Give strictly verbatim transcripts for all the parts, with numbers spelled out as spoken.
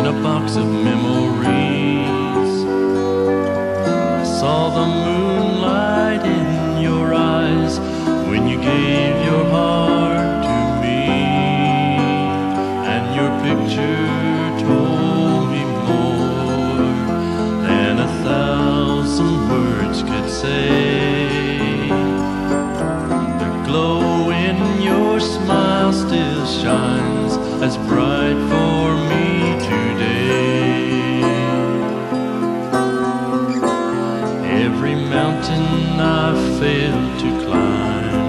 in a box of memories. I saw the moonlight in your eyes when you gave your heart to me, and your picture told me more than a thousand words could say. The glow in your smile still shines as bright for me today. Every mountain I failed to climb,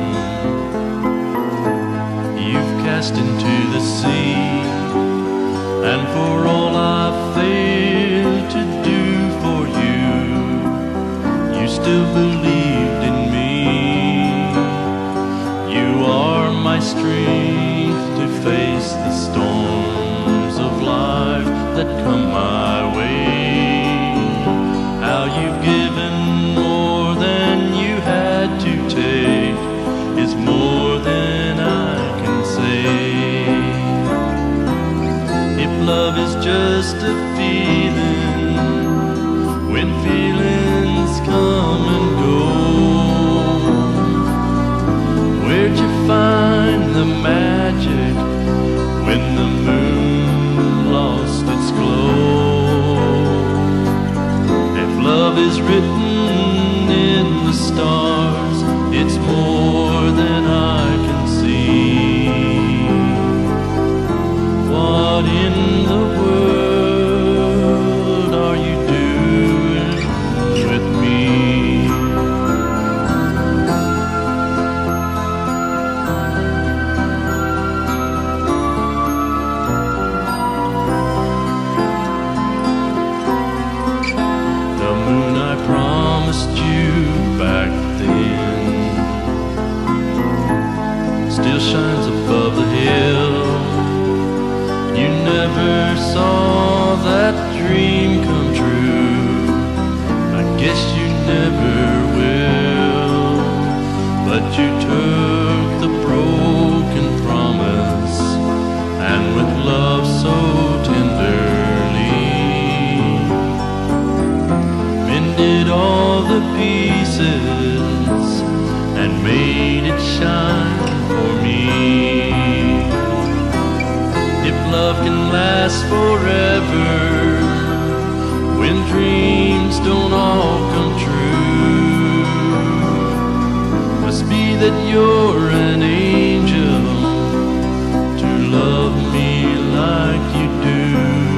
you've cast into the sea, and for all I failed to do for you, you still believed in me. You are my strength to face the storms of life that come my way. How you've given more than you had to take is more than I can say. If love is just a feeling, when feelings come and go, where'd you find the magic when the moon lost its glow? If love is written in the stars, it's more than I can see. What in the world are you doing with me? Promised you back then still shines above the hill. You never saw that dream come true, I guess you never will. But you took the broken promise, and with love so tenderly mended all the pieces and made it shine for me. If love can last forever, when dreams don't all come true, must be that you're an angel to love me like you do.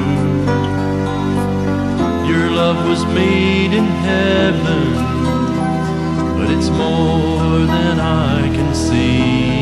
Your love was made in heaven, but it's more than I can see.